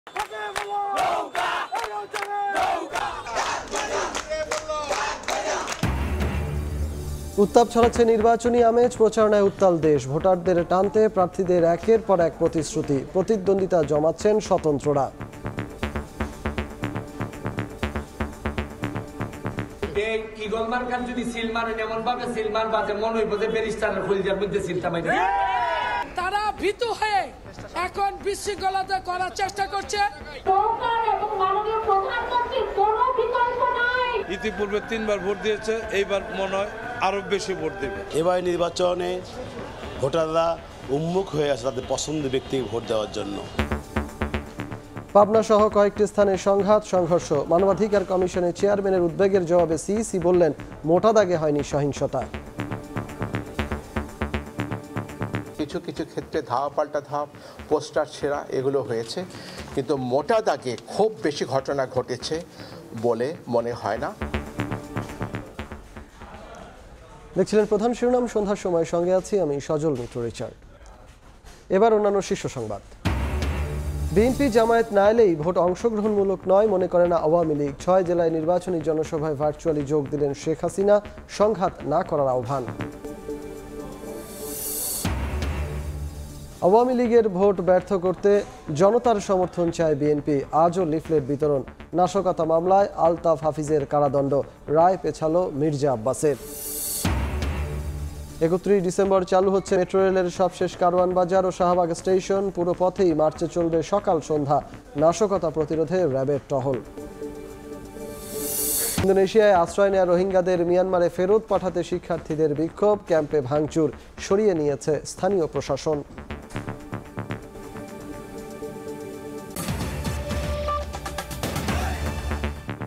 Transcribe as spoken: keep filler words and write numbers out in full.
উত্তাপ ছড়াচ্ছে নির্বাচনী আমেজ, প্রচারণায় উত্তাল দেশ। ভোটারদের টানতে প্রার্থীদের একের পর এক প্রতিশ্রুতি, প্রতিদ্বন্দ্বিতা জমাচ্ছেন স্বতন্ত্ররা। তারা ভীতু হয়ে এখন বিশৃঙ্খলতা করার চেষ্টা করছে। ইতিপূর্বে তিনবার ভোট দিয়েছে, এইবার মনে হয় আরো বেশি ভোট দেবে। এবার নির্বাচনে ভোটাররা উন্মুখ হয়ে আছে তাদের পছন্দের ব্যক্তিকে ভোট দেওয়ার জন্য। পাবনা সহ কয়েকটি স্থানে সংঘাত সংঘর্ষ। মানবাধিকার কমিশনের চেয়ারম্যানের উদ্বেগের জবাবে সিইসি বললেন, মোটা দাগে হয়নি সহিংসতা। কিছু কিছু ক্ষেত্রে ধাওয়া পাল্টা ধাপ, পোস্টার ছেঁড়া এগুলো হয়েছে, কিন্তু মোটা দাগে খুব বেশি ঘটনা ঘটেছে বলে মনে হয় না। দেখছিলেন প্রধান শিরোনাম, সন্ধ্যার সময় সঙ্গে আছি আমি সজল মিত্র রিচার্ড। এবার অন্যান্য শীর্ষ সংবাদ। বিএনপি জামায়াত না এলেই ভোট অংশগ্রহণমূলক নয় মনে করে না আওয়ামী লীগ। ছয় জেলায় নির্বাচনী জনসভায় ভার্চুয়ালি যোগ দিলেন শেখ হাসিনা, সংঘাত না করার আহ্বান। আওয়ামী লীগের ভোট ব্যর্থ করতে জনতার সমর্থন চায় বিএনপি, আজও লিফলেট বিতরণ। নাশকতা মামলায় আলতাফ হাফিজের কারাদণ্ড, রায় পেছালো মির্জা আব্বাসের। একত্রিশ ডিসেম্বর চালু হচ্ছে মেট্রো রেলের সবশেষ কারওয়ান বাজার ও শাহবাগ স্টেশন। পুরো পথেই মার্চে চলবে সকাল সন্ধ্যা। নাশকতা প্রতিরোধে র্যাবের টহল। ইন্দোনেশিয়ায় আশ্রয় নেওয়া রোহিঙ্গাদের মিয়ানমারে ফেরত পাঠাতে শিক্ষার্থীদের বিক্ষোভ, ক্যাম্পে ভাঙচুর, সরিয়ে নিয়েছে স্থানীয় প্রশাসন।